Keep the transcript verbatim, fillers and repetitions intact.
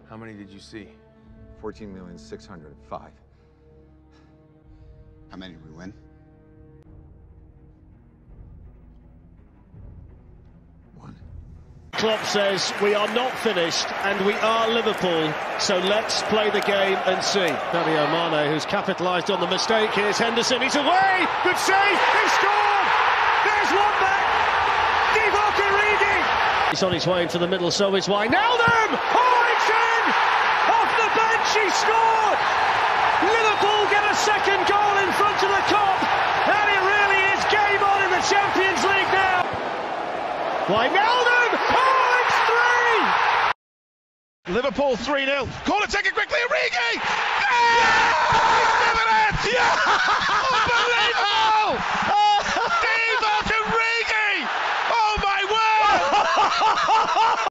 How many did you see? fourteen million six hundred five. How many did we win? One. Klopp says we are not finished and we are Liverpool, so let's play the game and see. Sadio Mane, who's capitalised on the mistake. Here's Henderson, he's away, good save, he scored! There's one back! ORIGI! He's on his way into the middle, so is Wijnaldum! Oh, it's in! Off the bench, he scored! Liverpool get a second goal in front of the Kop, and it really is game on in the Champions League now! Wijnaldum! Oh, it's three! Liverpool three nil. Corner taken quickly, ORIGI! Yeah! He's given it! Yeah! Unbelievable! Divock ORIGI! Oh my word!